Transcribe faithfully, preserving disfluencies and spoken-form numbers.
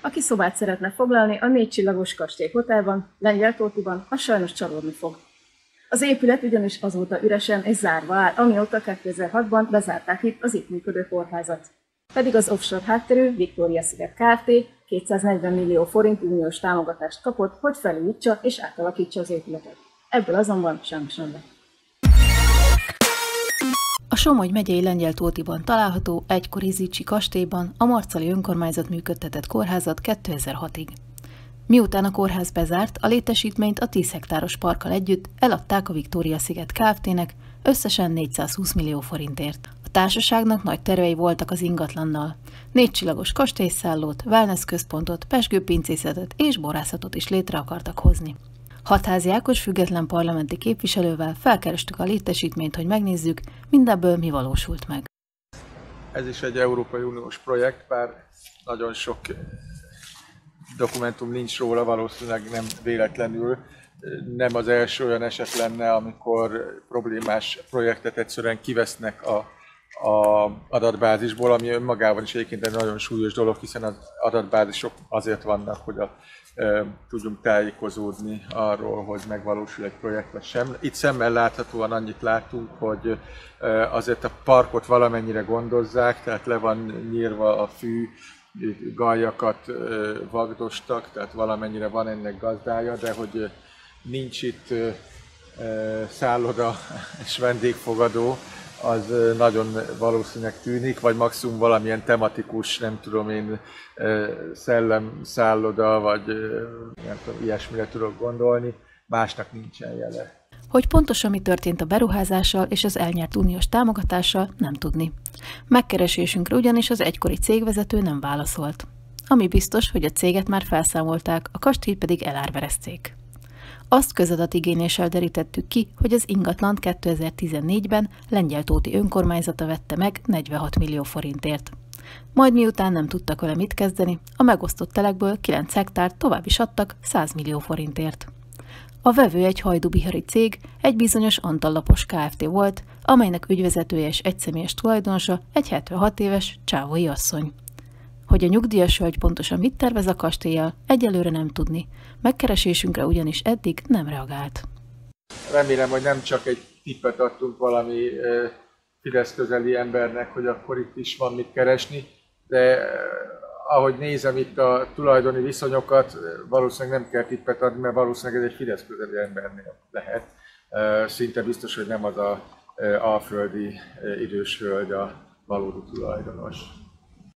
Aki szobát szeretne foglalni a négy csillagos kastély hotelban, Lengyeltótiban, az sajnos csalódni fog. Az épület ugyanis azóta üresen és zárva áll, amióta kétezer-hatban bezárták itt az itt működő kórházat. Pedig az offshore hátterű Victoria-sziget Kft. kétszáznegyven millió forint uniós támogatást kapott, hogy felújítsa és átalakítsa az épületet. Ebből azonban semmi sem lett. A Somogy megyei Lengyeltótiban található egykori Zichy kastélyban a marcali önkormányzat működtetett kórházat kétezer-hatig. Miután a kórház bezárt, a létesítményt a tíz hektáros parkkal együtt eladták a Victoria-sziget Kft.-nek összesen négyszázhúsz millió forintért. A társaságnak nagy tervei voltak az ingatlannal. Négy csillagos kastélyszállót, wellness központot, pezsgőpincészetet és borászatot is létre akartak hozni. Hatházi Ákos független parlamenti képviselővel felkerestük a létesítményt, hogy megnézzük, mindebből mi valósult meg. Ez is egy Európai Uniós projekt, bár nagyon sok dokumentum nincs róla, valószínűleg nem véletlenül. Nem az első olyan eset lenne, amikor problémás projektet egyszerűen kivesznek a, a adatbázisból, ami önmagában is egyébként egy nagyon súlyos dolog, hiszen az adatbázisok azért vannak, hogy a, e, tudjunk tájékozódni arról, hogy megvalósul egy projekt vagy sem. Itt szemmel láthatóan annyit látunk, hogy e, azért a parkot valamennyire gondozzák, tehát le van nyírva a fű, galjakat vagdostak, tehát valamennyire van ennek gazdája, de hogy nincs itt szálloda és vendégfogadó, az nagyon valószínűleg tűnik, vagy maximum valamilyen tematikus, nem tudom én, szellemszálloda, vagy nem tudom, ilyesmire tudok gondolni, másnak nincsen jele. Hogy pontosan mi történt a beruházással és az elnyert uniós támogatással, nem tudni. Megkeresésünkre ugyanis az egykori cégvezető nem válaszolt. Ami biztos, hogy a céget már felszámolták, a kastélyt pedig elárverezték. Azt közadatigényéssel derítettük ki, hogy az ingatlant kétezer-tizennégyben Lengyeltóti önkormányzata vette meg negyvenhat millió forintért. Majd miután nem tudtak vele mit kezdeni, a megosztott telekből kilenc hektárt tovább is adtak száz millió forintért. A vevő egy hajdubihari cég, egy bizonyos Antal Lapos Kft. Volt, amelynek ügyvezetője és egyszemélyes tulajdonosa egy hetvenhat éves csávói asszony. Hogy a nyugdíjas hölgy pontosan mit tervez a kastéllyal, egyelőre nem tudni. Megkeresésünkre ugyanis eddig nem reagált. Remélem, hogy nem csak egy tippet adtunk valami Fidesz közeli embernek, hogy akkor itt is van mit keresni, de ahogy nézem itt a tulajdoni viszonyokat, valószínűleg nem kell tippet adni, mert valószínűleg ez egy Fidesz közeli embernél lehet. Szinte biztos, hogy nem az a alföldi idős hölgy a valódi tulajdonos.